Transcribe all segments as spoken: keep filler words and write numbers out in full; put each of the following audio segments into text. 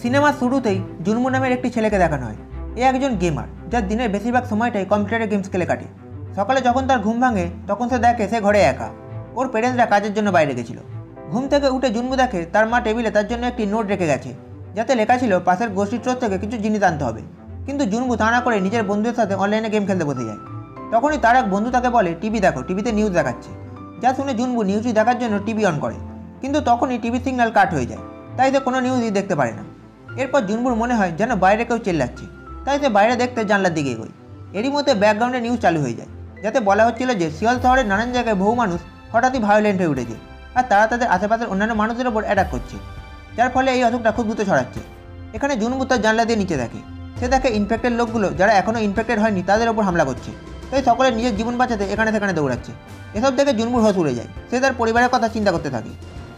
সিনেমার শুরুতেই জুনমু নামের একটি ছেলেকে দেখানো হয়। এ একজন গেমার, যার দিনের বেশিরভাগ সময়টাই কম্পিউটারে গেমস খেলে কাটে। সকালে যখন তার ঘুম ভাঙে তখন সে দেখে সে ঘরে একা। ওর পেরেন্টসরা কাজের জন্য বাইরে গেছিল। ঘুম থেকে উঠে জুনমু দেখে তার মা টেবিলে তার জন্য একটি নোট রেখে গেছে, যাতে লেখা ছিল পাশের গোষ্ঠী স্টোর থেকে কিছু জিনিস আনতে হবে। কিন্তু জুনমু তা না করে নিজের বন্ধুদের সাথে অনলাইনে গেম খেলতে বসে যায়। তখনই তার এক বন্ধু তাকে বলে টিভি দেখো, টিভিতে নিউজ দেখাচ্ছে। যা শুনে জুনমু নিউজই দেখার জন্য টিভি অন করে, কিন্তু তখনই টিভির সিগন্যাল কাট হয়ে যায়, তাই সে কোনো নিউজই দেখতে পারে না। এরপর জুনমুর মনে হয় যেন বাইরে কেউ চেল্লাচ্ছে, তাই সে বাইরে দেখতে জানলার দিকে এগোয়। এরই মধ্যে ব্যাকগ্রাউন্ডে নিউজ চালু হয়ে যায়, যাতে বলা হচ্ছিল যে সিওল শহরের নানান জায়গায় বহু মানুষ হঠাৎই ভায়োলেন্ট হয়ে উঠেছে, আর তারা তাদের আশেপাশের অন্যান্য মানুষদের ওপর অ্যাটাক করছে, যার ফলে এই অসুখটা খুব দ্রুত ছড়াচ্ছে। এখানে জুনমু তার জানলা দিয়ে নিচে দেখে, সে দেখে ইনফেক্টেড লোকগুলো যারা এখনও ইনফেক্টেড হয়নি তাদের ওপর হামলা করছে, তাই সকলে নিজের জীবন বাঁচাতে এখানে সেখানে দৌড়াচ্ছে। এসব দেখে জুনমুর হোশ উড়ে যায়, সে তার পরিবারের কথা চিন্তা করতে থাকে।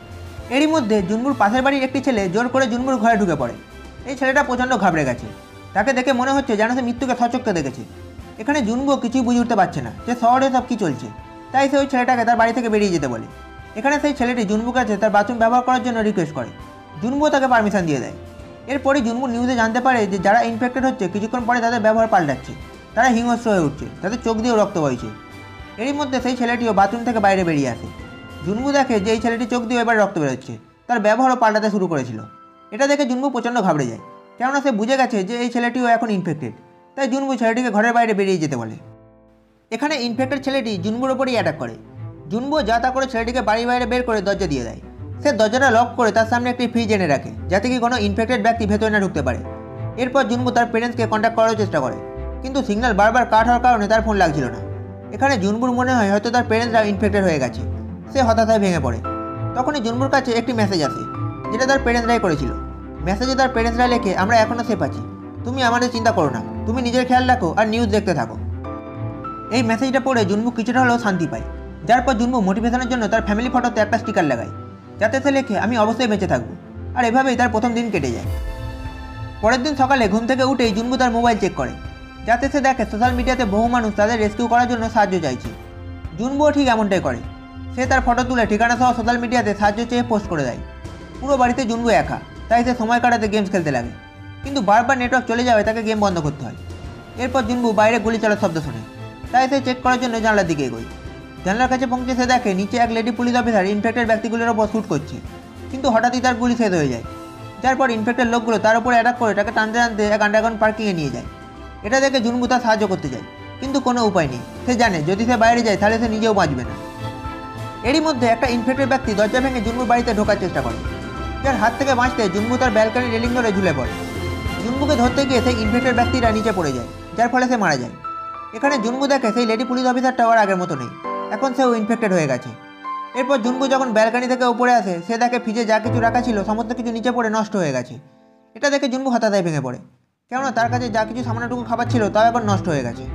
এরই মধ্যে জুনমুর পাশের বাড়ির একটি ছেলে জোর করে জুনমুর ঘরে ঢুকে পড়ে। এই ছেলেটা প্রচণ্ড ঘাবড়ে গেছে, তাকে দেখে মনে হচ্ছে যেন সে মৃত্যুকে সচক্ষে দেখেছে। এখানে জুনমুও কিছুই বুঝে উঠতে পারছে না যে শহরে সব কী চলছে, তাই সে ওই ছেলেটাকে তার বাড়ি থেকে বেরিয়ে যেতে বলে। এখানে সেই ছেলেটি জুনমুর কাছে তার বাথরুম ব্যবহার করার জন্য রিকোয়েস্ট করে, জুনমুও তাকে পারমিশন দিয়ে দেয়। এরপরই জুনমু নিউজে জানতে পারে যে যারা ইনফেক্টেড হচ্ছে কিছুক্ষণ পরে তাদের ব্যবহার পাল্টাচ্ছে, তারা হিংস্র হয়ে উঠছে, তাদের চোখ দিয়েও রক্ত বইছে। এরই মধ্যে সেই ছেলেটিও বাথরুম থেকে বাইরে বেরিয়ে আসে। জুনমু দেখে যে এই ছেলেটি চোখ দিয়ে এবার রক্ত বেরোচ্ছে, তার ব্যবহারও পাল্টাতে শুরু করেছিল। এটা দেখে জুনমু প্রচণ্ড ঘাবড়ে যায়, কেননা সে বুঝে গেছে যে এই ছেলেটিও এখন ইনফেক্টেড, তাই জুনমু ছেলেটিকে ঘরের বাইরে বেরিয়ে যেতে বলে। এখানে ইনফেক্টেড ছেলেটি জুনমুর ওপরই অ্যাটাক করে। জুনমু যা তা করে ছেলেটিকে বাড়ি বাইরে বের করে দরজা দিয়ে দেয়। সে দরজাটা লক করে তার সামনে একটি ফ্রিজ এনে রাখে, যাতে কি কোনো ইনফেক্টেড ব্যক্তি ভেতরে না ঢুকতে পারে। এরপর জুনমু তার পেরেন্টসকে কন্ট্যাক্ট করার চেষ্টা করে, কিন্তু সিগন্যাল বারবার কাট হওয়ার কারণে তার ফোন লাগছিল না। এখানে জুনমুর মনে হয় হয়তো তার পেরেন্টসরা ইনফেক্টেড হয়ে গেছে। সে হতাশায় ভেঙে পড়ে। তখনই জুনমুর কাছে একটি মেসেজ আসে, যেটা তার পেরেন্টসরাই করেছিল। মেসেজে তার পেরেন্টসরা লেখে, আমরা এখনও সেফ আছি, তুমি আমাদের চিন্তা করো না, তুমি নিজের খেয়াল রাখো আর নিউজ দেখতে থাকো। এই মেসেজটা পড়ে জুনমু কিছুটা হলেও শান্তি পায়, যার পর জুনমু মোটিভেশনের জন্য তার ফ্যামিলি ফটোতে একটা স্টিকার লাগায়, যাতে সে লেখে আমি অবশ্যই বেঁচে থাকবো। আর এভাবেই তার প্রথম দিন কেটে যায়। পরের দিন সকালে ঘুম থেকে উঠেই জুনমু তার মোবাইল চেক করে, যাতে সে দেখে সোশ্যাল মিডিয়াতে বহু মানুষ তাদের রেস্কিউ করার জন্য সাহায্য চাইছে। জুনমুও ঠিক এমনটাই করে। সে তার ফটো তুলে ঠিকানা সহ সোশ্যাল মিডিয়াতে সাহায্য চেয়ে পোস্ট করে দেয়। পুরো বাড়িতে জুনমু একা, তাই সে সময় কাটাতে গেমস খেলতে লাগে, কিন্তু বারবার নেটওয়ার্ক চলে যাওয়ায় তাকে গেম বন্ধ করতে হয়। এরপর জুনমু বাইরে গুলি চলার শব্দ শোনে, তাই সে চেক করার জন্য জানলার দিকে এগোয়। জানলার কাছে পৌঁছে সে দেখে নিচে এক লেডি পুলিশ অফিসার ইনফেক্টেড ব্যক্তিগুলোর ওপর শ্যুট করছে, কিন্তু হঠাৎই তার গুলি শেষ হয়ে যায়, যার পর ইনফেক্টেড লোকগুলো তার উপরে অ্যাটাক করে তাকে টানতে টানতে এক আন্ডারগ্রাউন্ড পার্কিংয়ে নিয়ে যায়। এটা দেখে জুনমু তার সাহায্য করতে যায়, কিন্তু কোনো উপায় নেই। সে জানে যদি সে বাইরে যায় তাহলে সে নিজেও বাঁচবে না। এরই মধ্যে একটা ইনফেক্টেড ব্যক্তি দরজা ভেঙে জুনমুর বাড়িতে ঢোকার চেষ্টা করে, যার হাত থেকে বাঁচতে জুনমু তার ব্যালকনি রেলিং ধরে ঝুলে পড়ে। জুনমুকে ধরতে গিয়ে সেই ইনফেক্টেড ব্যক্তিরা নিচে পড়ে যায়, যার ফলে সে মারা যায়। এখানে জুনমু দেখে সেই লেডি পুলিশ অফিসারটাও আর আগের মতো নেই, এখন সেও ইনফেক্টেড হয়ে গেছে। এরপর জুনমু যখন ব্যালকনি থেকে উপরে আসে, সে দেখে ফ্রিজে যা কিছু রাখা ছিল সমস্ত কিছু নিচে পড়ে নষ্ট হয়ে গেছে। এটা দেখে জুনমু হতাশায় ভেঙে পড়ে, কেননা তার কাছে যা কিছু সামান্যটুকু খাবার ছিল তাও এখন নষ্ট হয়ে গেছে।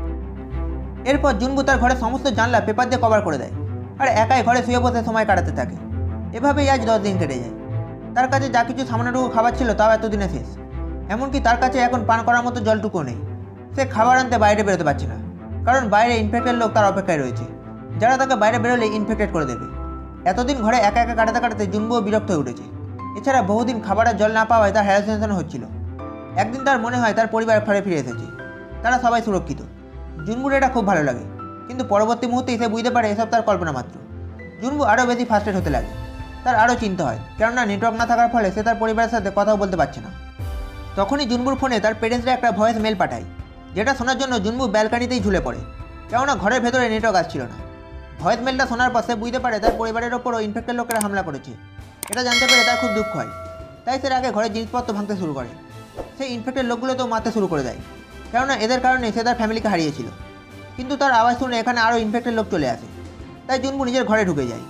এরপর জুনমু তার ঘরের সমস্ত জানলা পেপার দিয়ে কভার করে দেয়, আর একাই ঘরে শুয়ে বসে সময় কাটাতে থাকে। এভাবেই আজ দশ দিন কেটে যায়। তার কাছে যা কিছু সামান্যটুকু খাবার ছিল তাও এতদিনে শেষ, এমনকি তার কাছে এখন পান করার মতো জলটুকু নেই। সে খাবার আনতে বাইরে বেরোতে পারছে না, কারণ বাইরে ইনফেক্টেড লোক তার অপেক্ষায় রয়েছে, যারা তাকে বাইরে বেরোলে ইনফেক্টেড করে দেবে। এতদিন ঘরে একা একা কাটাতে কাটাতে জুনমুও বিরক্ত হয়ে উঠেছে। এছাড়া বহুদিন খাবার আর জল না পাওয়ায় তার হ্যারাসমেন্ট হচ্ছিল। একদিন তার মনে হয় তার পরিবার ঘরে ফিরে এসেছে, তারা সবাই সুরক্ষিত। জুনমুর এটা খুব ভালো লাগে, কিন্তু পরবর্তী মুহূর্তে সে বুঝতে পারে এসব তার কল্পনা মাত্র। জুনমু আরও বেশি ফার্স্টেড হতে লাগে, তার আরও চিন্তা হয়, কেননা নেটওয়ার্ক না থাকার ফলে সে তার পরিবারের সাথে কথাও বলতে পারছে না। তখনই জুনমুর ফোনে তার পেরেন্টসরা একটা ভয়েস মেল পাঠায়, যেটা শোনার জন্য জুনমু ব্যালকনিতেই ঝুলে পড়ে, কেননা ঘরের ভেতরে নেটওয়ার্ক আসছিল না। ভয়েস মেলটা শোনার পর সে বুঝতে পারে তার পরিবারের ওপরও ইনফেক্টেড লোকেরা হামলা করেছে। এটা জানতে পেরে তার খুব দুঃখ হয়, তাই সে আগে ঘরের জিনিসপত্র ভাঙতে শুরু করে। সেই ইনফেক্টেড লোকগুলোতেও মারতে শুরু করে দেয়, কেননা এদের কারণে সে তার ফ্যামিলিকে হারিয়েছিল। কিন্তু তার আওয়াজ শুনে এখানে আরও ইনফেক্টেড লোক চলে আসে, তাই জুনমু নিজের ঘরে ঢুকে যায়।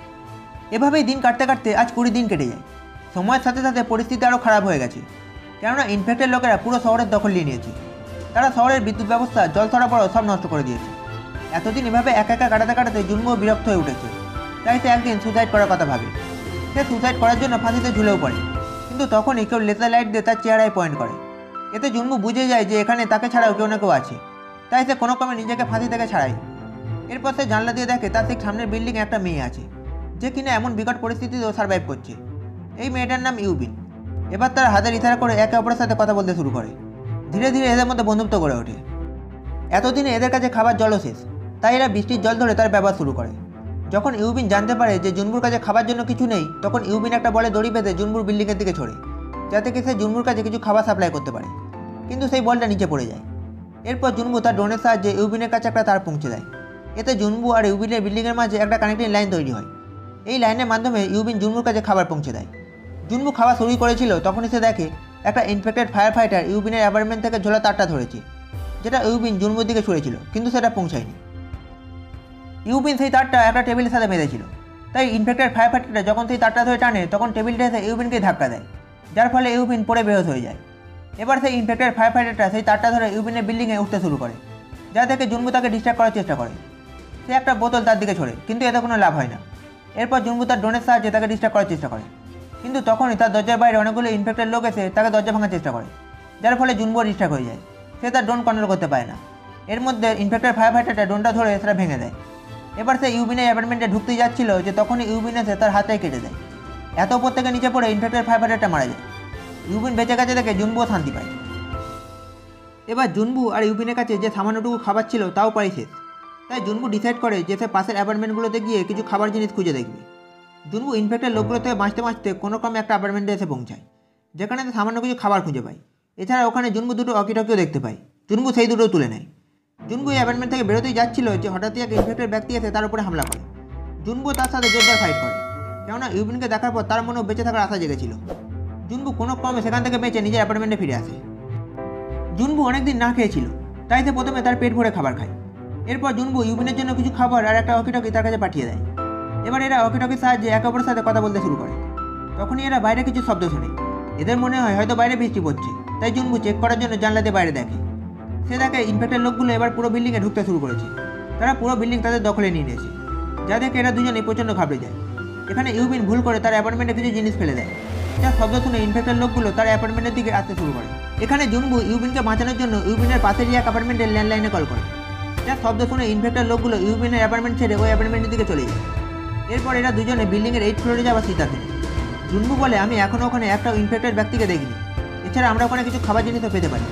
এভাবেই দিন কাটতে কাটতে আজ কুড়ি দিন কেটে যায়। সময়ের সাথে সাথে পরিস্থিতি আরও খারাপ হয়ে গেছে, কেননা ইনফেক্টেড লোকেরা পুরো শহরের দখল নিয়ে নিয়েছে। তারা শহরের বিদ্যুৎ ব্যবস্থা, জল সরবরাহ সব নষ্ট করে দিয়েছে। এতদিন এভাবে একা একা কাটাতে কাটাতে জুনমুও বিরক্ত হয়ে উঠেছে, তাই সে একদিন সুসাইড করার কথা ভাবে। সে সুসাইড করার জন্য ফাঁসিতে ঝুলেও পড়ে, কিন্তু তখনই কেউ লেজার লাইট দিয়ে তার চেহারায় পয়েন্ট করে। এতে জুনমু বুঝে যায় যে এখানে তাকে ছাড়াও কেউ না কেউ আছে, তাই সে কোনো ক্রমে নিজেকে ফাঁসি থেকে ছাড়ায়। এরপর সে জানলা দিয়ে দেখে তার ঠিক সামনের বিল্ডিংয়ে একটা মেয়ে আছে, যে কিনা এমন বিকট পরিস্থিতিতেও সার্ভাইভ করছে। এই মেয়েটার নাম ইউবিন। এবার তারা হাতের ইশারা করে একে অপরের সাথে কথা বলতে শুরু করে। ধীরে ধীরে এদের মধ্যে বন্ধুত্ব গড়ে ওঠে। এতদিনে এদের কাছে খাবার জলও শেষ, তাই এরা বৃষ্টির জল ধরে তার ব্যবহার শুরু করে। যখন ইউবিন জানতে পারে যে জুনবুর কাছে খাবার জন্য কিছু নেই, তখন ইউবিন একটা বলে দড়ি বেঁধে জুনবুর বিল্ডিংয়ের দিকে ছড়ে, যাতে কি সে জুনবুর কাছে কিছু খাবার সাপ্লাই করতে পারে। কিন্তু সেই বলটা নিচে পড়ে যায়। এরপর জুনবু তার ড্রোনের সাহায্যে ইউবিনের কাছে একটা তার পৌঁছে দেয়। এতে জুনবু আর ইউবিনের বিল্ডিংয়ের মাঝে একটা কানেক্টিং লাইন তৈরি হয়। এই লাইনের মাধ্যমে ইউবিন জুনবুর কাছে খাবার পৌঁছে দেয়। জুনবু খাবার শুরু করেছিল, তখনই সে দেখে একটা ইনফেক্টেড ফায়ার ফাইটার ইউবিনের অ্যাপার্টমেন্ট থেকে ঝোলা তারটা ধরেছে, যেটা ইউবিন জুনবুর দিকে ছুঁড়েছিল, কিন্তু সেটা পৌঁছায়নি। ইউবিন সেই তারটা একটা টেবিলের সাথে বেঁধেছিল, তাই ইনফেক্টেড ফায়ার ফাইটারটা যখন সেই তারটা ধরে টানে, তখন টেবিলটা এসে ইউবিনকে ধাক্কা দেয়, যার ফলে ইউবিন পড়ে বেহোশ হয়ে যায়। এবার সেই ইনফেক্টেড ফায়ার ফাইটারটা সেই তারটা ধরে ইউবিনের বিল্ডিংয়ে উঠতে শুরু করে, যা থেকে জুনবু তাকে ডিস্ট্র্যাক্ট করার চেষ্টা করে। সে একটা বোতল তার দিকে ছড়ে, কিন্তু এতে কোনো লাভ হয় না। এরপর জুনবু তার ড্রোনের সাহায্যে তাকে ডিস্ট্র্যাক্ট করার চেষ্টা করে, কিন্তু তখনই তার দরজার বাইরে অনেকগুলো ইনফেক্টেড লোক এসে তাকে দরজা ভাঙার চেষ্টা করে, যার ফলে জুনবু ডিস্ট্র্যাক্ট হয়ে যায়। সে তার ড্রোন কন্ট্রোল করতে পারে না। এর মধ্যে ইনফেক্টেড ফায়ার ফাইটারটা ড্রোনটা ধরে সেটা ভেঙে দেয়। এবার সে ইউবিনের অ্যাপার্টমেন্টে ঢুকতেই যাচ্ছিল যে তখনই ইউবিন এসে তার হাতটাই কেটে দেয়। এত উপর থেকে নিচে পড়ে ইনফেক্টেড ফায়ার ফাইটারটা মারা যায়। ইউবিন বেঁচে গেছে দেখে জুনবুও শান্তি পায়। এবার জুনবু আর ইউবিনের কাছে যে সামান্যটুকু খাবার ছিল তাও প্রায় শেষ, তাই জুনবু ডিসাইড করে যে সে পাশের অ্যাপার্টমেন্টগুলোতে গিয়ে কিছু খাবার জিনিস খুঁজে দেখবে। জুনবু ইনফেক্টেড লোকগুলো থেকে বাঁচতে বাঁচতে কোনো ক্রমে একটা অ্যাপার্টমেন্টে এসে পৌঁছায়, যেখানে সে সামান্য কিছু খাবার খুঁজে পায়। এছাড়া ওখানে জুনবু দুটো অকিটকিও দেখতে পায়। জুনবু সেই দুটো তুলে নেয়। জুনবু এই অ্যাপার্টমেন্ট থেকে বেরোতেই যাচ্ছিল যে হঠাৎই এক ইনফেক্টেড ব্যক্তি এসে তার উপরে হামলা করে। জুনবু তার সাথে জোরদার ফাইট করে, কেননা ইউবিনকে দেখার পর তার মনেও বেঁচে থাকার আশা জেগেছিল। জুনবু কোনো ক্রমে সেখান থেকে বেঁচে নিজের অ্যাপার্টমেন্টে ফিরে আসে। জুনবু অনেকদিন না খেয়েছিল, তাই সে প্রথমে তার পেট ভরে খাবার খায়। এরপর জুনবু ইউবিনের জন্য কিছু খাবার আর একটা অকিটকি তার কাছে পাঠিয়ে দেয়। এবার এরা অকিটকির সাহায্যে একে অপরের সাথে কথা বলতে শুরু করে। তখনই এরা বাইরে কিছু শব্দ শুনে। এদের মনে হয় হয়তো বাইরে বৃষ্টি পড়ছে, তাই জুনবু চেক করার জন্য জানলা দিয়ে বাইরে দেখে। সে দেখে ইনফেক্টেড লোকগুলো এবার পুরো বিল্ডিংয়ে ঢুকতে শুরু করেছে। তারা পুরো বিল্ডিং তাদের দখলে নিয়ে নিয়েছে, যা দেখে এরা দুজনেই প্রচণ্ড ঘাবড়ে যায়। এখানে ইউবিন ভুল করে তার অ্যাপার্টমেন্টে কিছু জিনিস ফেলে দেয়, যার শব্দ শুনে ইনফেক্টেড লোকগুলো তার অ্যাপার্টমেন্টের দিকে আসতে শুরু করে। এখানে জুনবু ইউবিনকে বাঁচানোর জন্য ইউবিনের পাশের এক অ্যাপার্টমেন্টের ল্যান্ডলাইনে কল করে, যার শব্দ শুনে ইনফেক্টেড লোকগুলো ইউবিনের অ্যাপার্টমেন্ট ছেড়ে ওই অ্যাপার্টমেন্টের দিকে চলে যায়। এরপর এরা দুজনে বিল্ডিংয়ের এইট ফ্লোরে যাওয়ার সিদ্ধান্ত নেয়। জুনবু বলে, আমি এখনও ওখানে একটা ইনফেক্টেড ব্যক্তিকে দেখিনি, এছাড়া আমরা ওখানে কিছু খাবার জিনিসও পেতে পারি।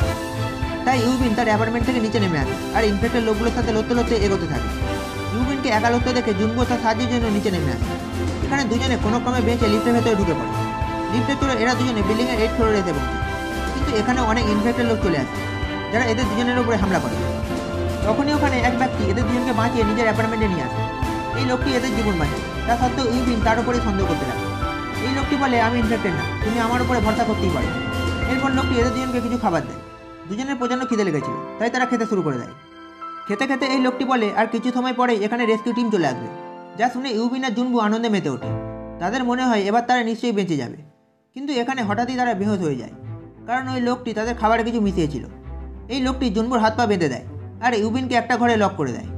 তাই ইউবিন তার অ্যাপার্টমেন্ট থেকে নিচে নেমে আসে আর ইনফেক্টেড লোকগুলোর সাথে লড়তে লড়তে এগোতে থাকে। ইউবিনকে একা লড়তে দেখে জুনবু তার সাহায্যের জন্য নিচে নেমে আসে। এখানে দুজনে কোনো ক্রমে বেঁচে লিফটের ভেতরে ঢুকে পড়ে। লিফটে চলে এরা দুজনে বিল্ডিংয়ের এইট ফ্লোরে এসে পৌঁছে, কিন্তু এখানে অনেক ইনফেক্টেড লোক চলে আসে, যারা এদের দুজনের উপরে হামলা করে। তখনই ওখানে এক ব্যক্তি এদের দুজনকে বাঁচিয়ে নিজের অ্যাপার্টমেন্টে নিয়ে আসে। এই লোকটি এদের জীবন বাঁচায়, তা সত্ত্বেও ইউবিন তার উপরেই সন্দেহ করতে লাগে। এই লোকটি বলে, আমি ইনফেক্টেড না, তুমি আমার উপরে ভরসা করতেই পারো। এরপর লোকটি এদের দুজনকে কিছু খাবার দেয়। দুজনের প্রচণ্ড খিদে লেগেছিল, তাই তারা খেতে শুরু করে দেয়। খেতে খেতে এই লোকটি বলে, আর কিছু সময় পরেই এখানে রেস্কিউ টিম চলে আসবে, যা শুনে ইউবিন আর জুনবু আনন্দে মেতে ওঠে। তাদের মনে হয় এবার তারা নিশ্চয়ই বেঁচে যাবে, কিন্তু এখানে হঠাৎই তারা বেহোশ হয়ে যায়, কারণ ওই লোকটি তাদের খাবারে কিছু মিশিয়েছিল। এই লোকটি জুনবুর হাত পা বেঁধে দেয় আর ইউবিনকে একটা ঘরে লক করে দেয়।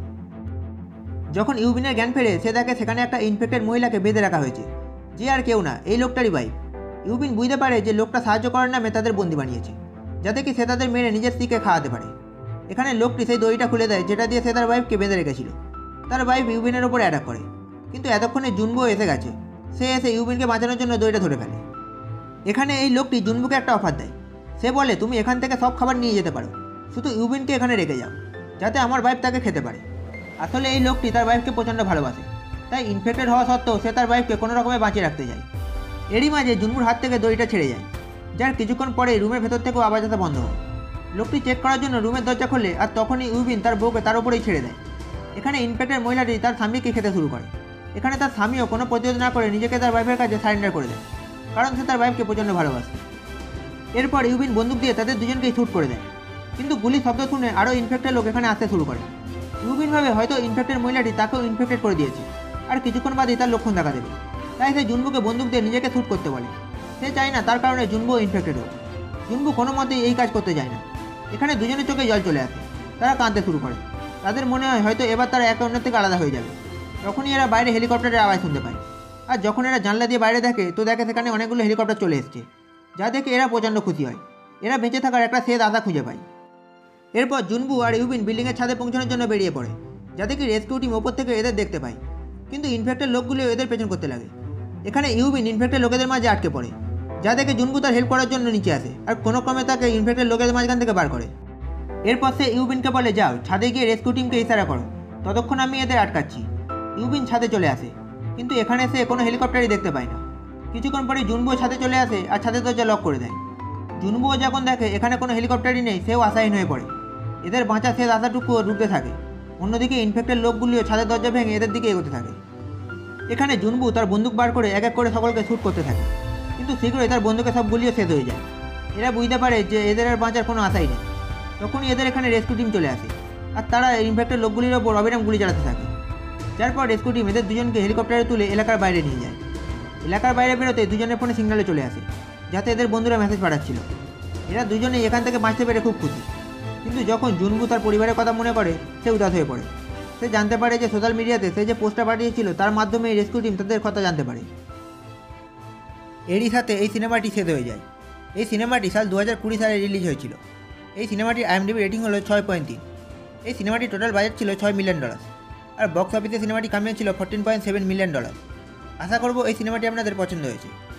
যখন ইউবিনের জ্ঞান ফেরে, সে দেখে সেখানে একটা ইনফেক্টেড মহিলাকে বেঁধে রাখা হয়েছে, যে আর কেউ না, এই লোকটারই ওয়াইফ। ইউবিন বুঝতে পারে যে লোকটা সাহায্য করার নামে তাদের বন্দি বানিয়েছে, যাতে কি সে তাদের মেরে নিজের স্ত্রীকে খাওয়াতে পারে। এখানে লোকটি সেই দড়িটা খুলে দেয়, যেটা দিয়ে সে তার ওয়াইফকে বেঁধে রেখেছিল। তার ওয়াইফ ইউবিনের ওপরে অ্যাটাক করে, কিন্তু এতক্ষণে জুনবু এসে গেছে। সে এসে ইউবিনকে বাঁচানোর জন্য দড়িটা ধরে ফেলে। এখানে এই লোকটি জুনবুকে একটা অফার দেয়। সে বলে, তুমি এখান থেকে সব খাবার নিয়ে যেতে পারো, শুধু ইউবিনকে এখানে রেখে যাও, যাতে আমার ওয়াইফ তাকে খেতে পারে। আসলে এই লোকটি তার ওয়াইফকে প্রচণ্ড ভালোবাসে, তাই ইনফেক্টেড হওয়া সত্ত্বেও সে তার ওয়াইফকে কোনো রকমে বাঁচিয়ে রাখতে যায়। এরই মাঝে জুনবুর হাত থেকে দড়িটা ছেড়ে যায়, যার কিছুক্ষণ পরে রুমের ভেতর থেকেও আওয়াজ আসা বন্ধ হয়। লোকটি চেক করার জন্য রুমের দরজা খোলে, আর তখনই ইউবিন তার বউকে তার উপরেই ছেড়ে দেয়। এখানে ইনফেক্টেড মহিলাটি তার স্বামীকে খেতে শুরু করে। এখানে তার স্বামীও কোনো প্রতিরোধ না করে নিজেকে তার ওয়াইফের কাছে সারেন্ডার করে দেয়, কারণ সে তার ওয়াইফকে প্রচণ্ড ভালোবাসে। এরপর ইউবিন বন্দুক দিয়ে তাদের দুজনকেই শ্যুট করে দেয়, কিন্তু গুলির শব্দ শুনে আরও ইনফেক্টেড লোক এখানে আসতে শুরু করে। ইউবিন ভাবে হয়তো ইনফেক্টেড মহিলাটি তাকেও ইনফেক্টেড করে দিয়েছে, আর কিছুক্ষণ বাদেই তার লক্ষণ দেখা দেবে। তাই সে জুনবুকে বন্দুক দিয়ে নিজেকে শ্যুট করতে বলে। সে চায় না তার কারণে জুনবু ইনফেক্টেড হোক। জুনবু কোনো মতেই এই কাজ করতে যায় না। এখানে দুজনের চোখে জল চলে আসে, তারা কাঁদতে শুরু করে। তাদের মনে হয় হয়তো এবার তারা একে অন্যের থেকে আলাদা হয়ে যাবে। তখনই এরা বাইরে হেলিকপ্টারের আওয়াজ শুনতে পায়, আর যখন এরা জানলা দিয়ে বাইরে দেখে তো দেখে সেখানে অনেকগুলো হেলিকপ্টার চলে এসছে, যা দেখে এরা প্রচণ্ড খুশি হয়। এরা বেঁচে থাকার একটা শেষ আশা খুঁজে পায়। এরপর জুনবু আর ইউবিন বিল্ডিংয়ের ছাদে পৌঁছানোর জন্য বেরিয়ে পড়ে, যাতে কি রেস্কিউ টিম ওপর থেকে এদের দেখতে পায়, কিন্তু ইনফেক্টেড লোকগুলো এদের পেছন করতে লাগে। এখানে ইউবিন ইনফেক্টেড লোকেদের মাঝে আটকে পড়ে। যা দেখে জুনবু তার হেল্প করার জন্য নিচে আসে আর কোনো ক্রমে তাকে ইনফেক্টেড লোকের মাঝখান থেকে বার করে। এরপর সে ইউবিনকে বলে, যাও ছাদে গিয়ে রেস্কিউ টিমকে ইশারা করো, ততক্ষণ আমি এদের আটকাচ্ছি। ইউবিন ছাদে চলে আসে, কিন্তু এখানে সে কোনো হেলিকপ্টারই দেখতে পায় না। কিছুক্ষণ পরে জুনবুও ছাদে চলে আসে আর ছাদের দরজা লক করে দেয়। জুনবুও যখন দেখে এখানে কোনো হেলিকপ্টারই নেই, সেও আশাহীন হয়ে পড়ে। এদের বাঁচা শেষ আশাটুকুও ডুবতে থাকে। অন্যদিকে ইনফেক্টেড লোকগুলিও ছাদের দরজা ভেঙে এদের দিকে এগোতে থাকে। এখানে জুনবু তার বন্দুক বার করে এক এক করে সকলকে শ্যুট করতে থাকে, কিন্তু শীঘ্রই তার বন্দুকে সব গুলিও শেষ হয়ে যায়। এরা বুঝতে পারে যে এদের আর বাঁচার কোনো আশাই নেই। তখনই এদের এখানে রেস্কিউ টিম চলে আসে আর তারা ইনফেক্টেড লোকগুলির ওপর অবিরাম গুলি চালাতে থাকে। যার পর রেস্কিউ টিম এদের দুজনকে হেলিকপ্টারে তুলে এলাকার বাইরে নিয়ে যায়। এলাকার বাইরে বেরোতে দুজনের ফোনে সিগন্যালে চলে আসে, যাতে এদের বন্ধুরা মেসেজ পাঠাচ্ছিল। এরা দুজনেই এখান থেকে বাঁচতে পেরে খুব খুশি। কিন্তু যখন জুনবু তার পরিবারের কথা মনে করে, সে উদাস হয়ে পড়ে। সে জানতে পারে যে সোশ্যাল মিডিয়াতে সে যে পোস্টটা পাঠিয়েছিল তার মাধ্যমে এই রেস্কিউ টিম তাদের কথা জানতে পারে। এরই সাথে এই সিনেমাটি শেষ হয়ে যায়। এই সিনেমাটি সাল দু হাজার কুড়ি সালে রিলিজ হয়েছিল। এই সিনেমাটির আইএমডিবি রেটিং হলো ছয় পয়েন্ট তিন। এই সিনেমাটির টোটাল বাজেট ছিল ছয় মিলিয়ন ডলার আর বক্স অফিসে সিনেমাটি কামিয়েছিল fourteen point seven million dollar. আশা করব এই সিনেমাটি আপনাদের পছন্দ হয়েছে।